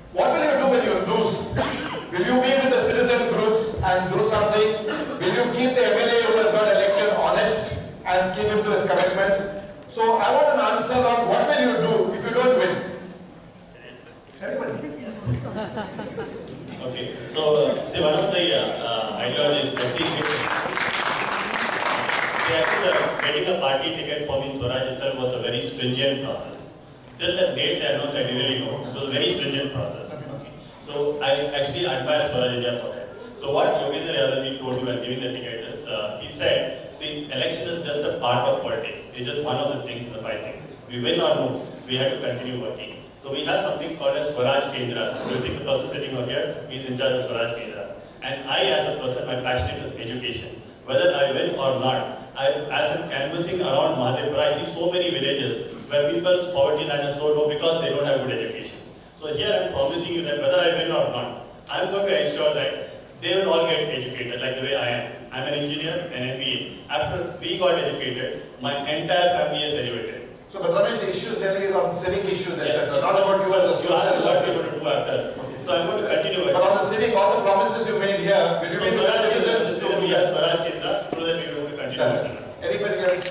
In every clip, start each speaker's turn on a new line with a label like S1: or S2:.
S1: What will you do when you lose? Will you be with the citizen groups and do something? Will you keep the MLA who has got elected honest and keep him to his commitments? So I want an answer on what will you do if you don't win? Everybody. Yes.
S2: Okay. So see, one of the ideologies getting a party ticket for me Swaraj itself was a very stringent process. Till the date I know, I didn't really know. It was a very stringent process. So I actually admire Swaraj India for that. So what Yogendra Yadav told me when giving the ticket is, he said, see, election is just a part of politics. It's just one of the things in the five things. We win or lose, we have to continue working. So we have something called as Swaraj Kendras. So you see the person sitting over here, he's in charge of Swaraj Kendras. And I as a person, my passion is education. Whether I win or not, as I'm canvassing around Mahadevpura, I see so many villages where people's poverty line is so low because they don't have good education. So here I'm promising you that whether I win or not, I'm going to ensure that they will all get educated like the way I am. I'm an engineer, an MBA. After we got educated, my entire family is elevated.
S1: So but Ramesh, the issues really is on civic issues, etc. Not about you as a
S2: you asked what we should do after. Okay. So I'm going to continue with
S1: but on the civic, all the promises you made here, will you be the citizens to
S2: be as Swaraj Kendra, so that we are going to continue.
S1: Anybody else?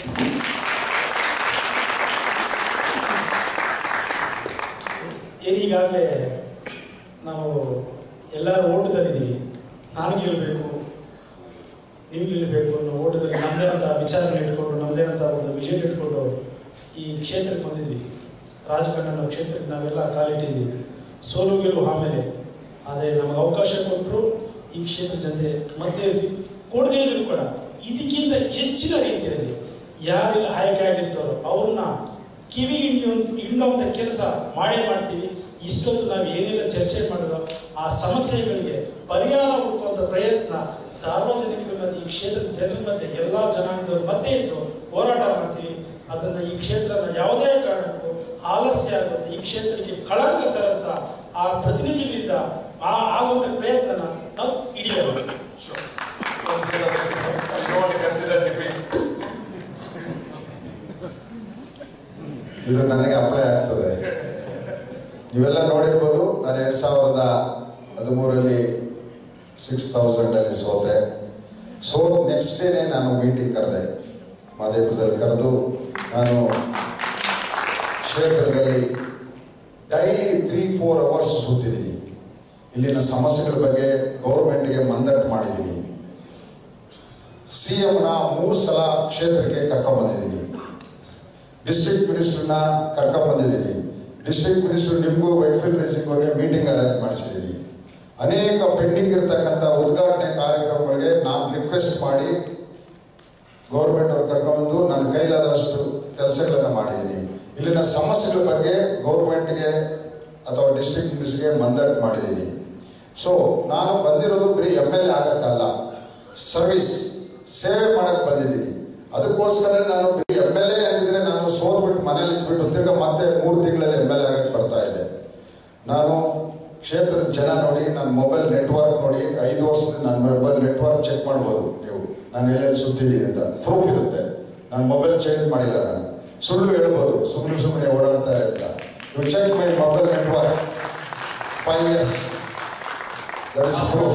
S3: ಈಗಾಗಲೇ ನಾವು ಎಲ್ಲರೂ ಓಟದಲ್ಲಿದ್ದೀವಿ. ನಾನು ಗೆಲ್ಲಬೇಕು, ನೀವು ಗೆಲ್ಲಬೇಕು ಅನ್ನೋ ಓಟದಲ್ಲಿ ನಮ್ಮದೇ ಅಂತ ವಿಚಾರಗಳು ಇಟ್ಕೊಂಡು, ನಮ್ಮದೇ ಅಂತ ಒಂದು ವಿಷಯ ಇಟ್ಕೊಂಡು ಈ ಕ್ಷೇತ್ರಕ್ಕೆ ಬಂದಿದ್ವಿ. ರಾಜಕಾರಣ ಅನ್ನೋ ಕ್ಷೇತ್ರಕ್ಕೆ ನಾವೆಲ್ಲ ಕಾಲಿಟ್ಟಿದ್ದೀವಿ. ಸೋಲು ಗೆಲುವು ಆಮೇಲೆ, ಆದರೆ ನಮಗೆ ಅವಕಾಶ ಕೊಟ್ಟರು ಈ ಕ್ಷೇತ್ರ ಜನತೆ ಮತ್ತೆ ಕೊಡದೇ ಇದ್ರು ಕೂಡ ಇದಕ್ಕಿಂತ ಹೆಚ್ಚಿನ ರೀತಿಯಲ್ಲಿ ಯಾರೆಲ್ಲ ಆಯ್ಕೆ ಆಗಿರ್ತಾರೋ ಅವ್ರನ್ನ ಕಿವಿ ಹಿಂಡುವಂಥ ಕೆಲಸ ಮಾಡೇ ಮಾಡ್ತೀವಿ. ಇಷ್ಟೊತ್ತು ನಾವು ಏನೆಲ್ಲ ಚರ್ಚೆ ಮಾಡಿದ್ರೋ ಆ ಸಮಸ್ಯೆಗಳಿಗೆ ಪರಿಹಾರ ಹುಡುಕುವಂಥ ಪ್ರಯತ್ನ ಸಾರ್ವಜನಿಕರ ಮಧ್ಯೆ, ಈ ಕ್ಷೇತ್ರದ ಜನರ ಮಧ್ಯೆ, ಎಲ್ಲ ಜನಾಂಗದವ್ರ ಮಧ್ಯೆ ಇದ್ದು ಹೋರಾಟ ಮಾಡ್ತೀವಿ. ಅದನ್ನ ಈ ಕ್ಷೇತ್ರನ ಯಾವುದೇ ಕಾರಣಕ್ಕೂ ಆಲಸ್ಯ ಆಗುತ್ತೆ, ಈ ಕ್ಷೇತ್ರಕ್ಕೆ ಕಳಂಕ ತರಂತ ಆ ಪ್ರತಿನಿಧಿಗಳಿಂದ ಆಗುವಂಥ ಪ್ರಯತ್ನನ ನಾವು ಹಿಡಿಯಬಹುದು.
S4: ಇದು ನನಗೆ ಅಪ್ಲೈ ಆಗ್ತದೆ. ನೀವೆಲ್ಲ ನೋಡಿರ್ಬೋದು, ನಾನು 2013 6000 ಸೋತೆ. ನೆಕ್ಸ್ಟ್ ಡೇನೇ ನಾನು ಮೀಟಿಂಗ್ ಕರೆದೆ, ಮಹದೇವಪುರದಲ್ಲಿ ಕರೆದು ನಾನು ಕ್ಷೇತ್ರದಲ್ಲಿ ಡೈಲಿ 3-4 ಅವರ್ಸ್ ಸುತ್ತಿದ್ದೀನಿ. ಇಲ್ಲಿನ ಸಮಸ್ಯೆಗಳ ಬಗ್ಗೆ ಗೌರ್ಮೆಂಟ್ಗೆ ಮಂದಟ್ಟು ಮಾಡಿದ್ದೀನಿ. CMನ 3 ಸಲ ಕ್ಷೇತ್ರಕ್ಕೆ ಕರ್ಕೊಂಡ್ಬಂದಿದ್ದೀನಿ. ಡಿಸ್ಟ್ರಿಕ್ಟ್ ಮಿನಿಸ್ಟರ್ನ ಕರ್ಕೊಂಡ್ಬಂದಿದ್ದೀನಿ. ಡಿಸ್ಟ್ರಿಕ್ಟ್ ಮಿನಿಸ್ಟರ್ ನಿಮಗೂ ವೈಟ್ಫೀಲ್ಡ್ ರೈಸಿಂಗ್ ಬಗ್ಗೆ ಮೀಟಿಂಗ್ ಅರೇಂಜ್ ಮಾಡಿಸಿದ್ದೀನಿ. ಅನೇಕ ಪೆಂಡಿಂಗ್ ಇರ್ತಕ್ಕಂಥ ಉದ್ಘಾಟನೆ ಕಾರ್ಯಕ್ರಮಗಳಿಗೆ ನಾನು ರಿಕ್ವೆಸ್ಟ್ ಮಾಡಿ ಗೌರ್ಮೆಂಟ್ ಅವ್ರು ಕರ್ಕೊಂಡು ನನ್ನ ಕೈಲಾದಷ್ಟು ಕೆಲಸಗಳನ್ನು ಮಾಡಿದ್ದೀನಿ. ಇಲ್ಲಿನ ಸಮಸ್ಯೆಗಳ ಬಗ್ಗೆ ಗೌರ್ಮೆಂಟ್ಗೆ ಅಥವಾ ಡಿಸ್ಟ್ರಿಕ್ಟ್ ಮಿನಿಸ್ಟರ್ಗೆ ಮಂದಟ್ಟು ಮಾಡಿದ್ದೀನಿ. ಸೊ ನಾನು ಬಂದಿರೋದು ಬರೀ MLA ಆಗಕ್ಕಲ್ಲ, ಸರ್ವಿಸ್ ಸೇವೆ ಮಾಡಕ್ಕೆ ಬಂದಿದ್ದೀನಿ. ಅದಕ್ಕೋಸ್ಕರ ನಾನು ಬರೀ MLA ಆಗಿದ್ರೆ ನಾನು ಸೋಲ್ಬಿಟ್ಟು ಮನೇಲಿ ಇಟ್ಬಿಟ್ಟು ತಿರ್ಗ ಮತ್ತೆ 3 ತಿಂಗಳಲ್ಲಿ MLA ಆಗಕ್ಕೆ ಬರ್ತಾ ಇದೆ. ನಾನು ಕ್ಷೇತ್ರದ ಜನ ನೋಡಿ, ನನ್ನ ಮೊಬೈಲ್ ನೆಟ್ವರ್ಕ್ ನೋಡಿ, 5 ವರ್ಷದಿಂದ ನನ್ನ ಮೊಬೈಲ್ ನೆಟ್ವರ್ಕ್ ಚೆಕ್ ಮಾಡ್ಬೋದು ನೀವು, ನಾನು ಎಲ್ಲೆಲ್ಲಿ ಸುತ್ತಿದ್ದೀನಿ ಅಂತ ಪ್ರೂಫ್ ಇರುತ್ತೆ. ನಾನು ಮೊಬೈಲ್ ಚೇಂಜ್ ಮಾಡಿಲ್ಲ, ನಾನು ಸುಳ್ಳು ಹೇಳ್ಬೋದು, ಸುಮ್ಮನೆ ಓಡಾಡ್ತಾ ಇರ್ತ. You check my mobile network 5 years. That is proof.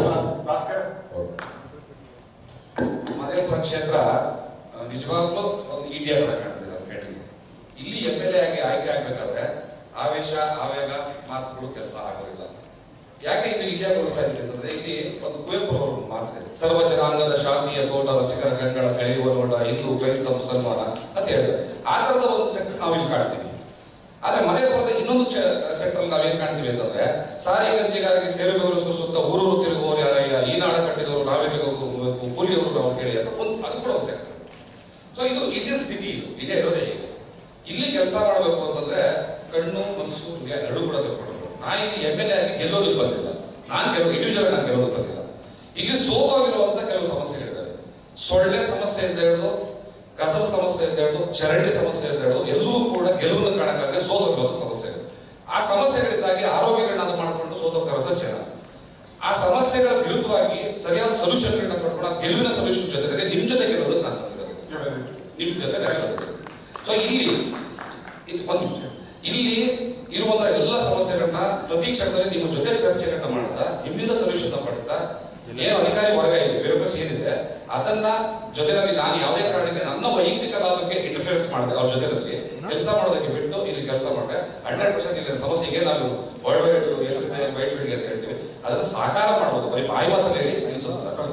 S5: Mahadevapura ಕ್ಷೇತ್ರ ನಿಜವಾಗ್ಲೂ ಒಂದು ಇಂಡಿಯಾ ತರ ಕಾಣ್ತಿದೆ ಅಂತ ಕೇಳಿದ್ವಿ. ಇಲ್ಲಿ MLA ಆಗಿ ಆಯ್ಕೆ ಆಗ್ಬೇಕಾದ್ರೆ ಆವೇಶ, ಆವೇಗ, ಮಾತುಗಳು ಕೆಲಸ ಆಗೋದಿಲ್ಲ. ಯಾಕೆ ಇದು ಇಂಡಿಯಾ ತೋರಿಸ್ತಾ ಇದ್ದೀವಿ ಅಂತಂದ್ರೆ, ಇಲ್ಲಿ ಒಂದು ಕುವೆಂಪು ಅವರು ಮಾತಿದೆ, ಸರ್ವ ಜನಾಂಗದ ಶಾಂತಿಯ ತೋಟ, ರಸಿಕರ ಗಂಗಳ ಸೆಳೆಯುವ ನೋಟ, ಹಿಂದೂ, ಕ್ರೈಸ್ತ, ಮುಸಲ್ಮಾನ ಅಂತ ಹೇಳಿದ್ರೆ ಆ ತರದ ಒಂದು ಸೆಕ್ಟರ್ ನಾವಿಲ್ಲಿ ಕಾಣ್ತೀವಿ. ಆದ್ರೆ ಮಹದೇವಪುರದ ಇನ್ನೊಂದು ಸೆಕ್ಟರ್ ನಾವೇನ್ ಕಾಣ್ತೀವಿ ಅಂತಂದ್ರೆ, ಸಾರಿಗೆ ಗಂಜಿಗಾರಿಗೆ ಸೇರುವವರು ಸುತ್ತ ಊರೂರು ತಿರುಗುವವರು ಯಾರಯ್ಯ, ಈ ನಾಡ ಕಟ್ಟಿದವರು ನಾವೆಲ್ಲ ಕೂಲಿಯವರು ನಾವು ಕೇಳಿ ಅಂತ ಅದು ಕೂಡ ಒಂದು ಸೆಕ್ಟರ್. ಸೊ ಇದು ಇಲ್ಲಿನ ಸ್ಥಿತಿ, ಇದೇ ಇರೋದೇ. ಇಲ್ಲಿ ಕೆಲಸ ಮಾಡಬೇಕು ಅಂತಂದ್ರೆ ಕಣ್ಣು ಮನಸ್ಸು ಎರಡೂ ಕೂಡ ತಿಳ್ಕೊಳ್ಬೇಕು. ನಾನು ಇಲ್ಲಿ MLA ಆಗಿ ಗೆಲ್ಲೋದಕ್ಕೆ ಬಂದಿಲ್ಲ, ಇಂಡಿವಿಜುವಲ್ ನಾನು ಗೆಲ್ಲೋದಕ್ಕೆ ಬಂದಿಲ್ಲ. ಇಲ್ಲಿ ಸೋತೋಗಿರುವಂತ ಕೆಲವು ಸಮಸ್ಯೆಗಳಿದ್ದಾವೆ. ಸೊಳ್ಳೆ ಸಮಸ್ಯೆ ಅಂತ ಹೇಳೋದು, ಕಸದ ಸಮಸ್ಯೆ ಅಂತ ಹೇಳೋದು, ಚರಂಡಿ ಸಮಸ್ಯೆ ಅಂತ ಹೇಳೋದು, ಎಲ್ಲವೂ ಕೂಡ ಗೆಲುವನ್ನು ಕಾಣಕ್ಕಾಗದೆ ಸೋತೋಗಿರುವಂತ ಸಮಸ್ಯೆಗಳು. ಆ ಸಮಸ್ಯೆಗಳಿಂದಾಗಿ ಆರೋಗ್ಯಗಳನ್ನ ಮಾಡ್ಕೊಂಡು ಸೋತೋಗ್ತಾರಂತ ಜನ. ಆ ಸಮಸ್ಯೆಗಳ ವಿರುದ್ಧವಾಗಿ ಸರಿಯಾದ ಸೊಲ್ಯೂಷನ್ಗಳನ್ನ ಕೊಟ್ಕೊಂಡು ಆ ಗೆಲುವಿನ ಸೊಲ್ಯೂಷನ್ ಜೊತೆಗೆ ನಿಮ್ ಜೊತೆ ಗೆಲ್ಲೋದಕ್ಕೆ ನಾನು ಬಂದಿರೋದು, ನಿಮ್ ಜೊತೆ ಗೆಲ್ಲೋದಕ್ಕೆ. ಸೊ ಇಲ್ಲಿ ಒಂದು ಇಲ್ಲಿ ಇರುವಂತಹ ಎಲ್ಲ ಸಮಸ್ಯೆಗಳನ್ನ ಪ್ರತಿ ಕ್ಷಣದಲ್ಲಿ ನಿಮ್ಮ ಜೊತೆ ಚರ್ಚೆಗಳನ್ನ ಮಾಡ್ತಾ ನಿಮ್ಮಿಂದ ಸೊಲ್ಯೂಷನ್ ಪಡ್ತಾ ಏನು ಅಧಿಕಾರಿ ವರ್ಗ ಇದೆ ಬ್ಯೂರೋಕ್ರಸಿ ಏನಿದೆ ಅದನ್ನ ಜೊತೆಯಲ್ಲಿ ನಾನು ಯಾವುದೇ ಕಾರಣಕ್ಕೆ ನನ್ನ ವೈಯಕ್ತಿಕ ಲಾಭಕ್ಕೆ ಇಂಟರ್ಫಿಯರೆನ್ಸ್ ಮಾಡಿದೆ ಅವ್ರ ಜೊತೆಯಲ್ಲಿ ಕೆಲಸ ಮಾಡೋದಕ್ಕೆ ಬಿಟ್ಟು ಇಲ್ಲಿ ಕೆಲಸ ಮಾಡಿದೆ 100% ಇಲ್ಲಿ ಸಮಸ್ಯೆಗೆ ನಾವು ವರ್ಲ್ಡ್ ವೈಡ್ ವೈಟ್ಫೀಲ್ಡ್ ಅಂತ ಹೇಳ್ತೀವಿ ಅದನ್ನ ಸಾಕಾರ ಮಾಡಬಹುದು ಬರೀ ಬಾಯಿ ಮಾತಲ್ಲಿ ಹೇಳಿ ನಿಲ್ಸೋದು ಸಾಕಾರ.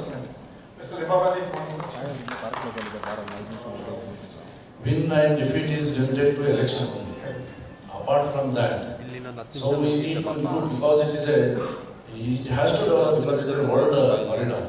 S6: Win and defeat is limited to election only. Apart from that, so we need to improve because it has to develop because it is a world corridor.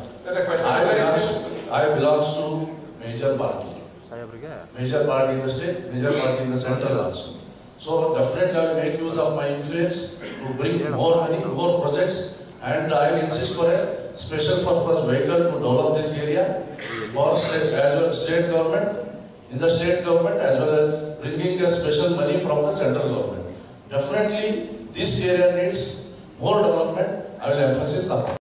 S6: I belongs to major party in the state, major party in the central also. So definitely I will make use of my influence to bring more money, more projects, and I will insist for a special purpose vehicle to develop this area for state as well state government. In the state government as well as bringing a special money from the central government. Definitely this area needs more development. I will emphasize on that.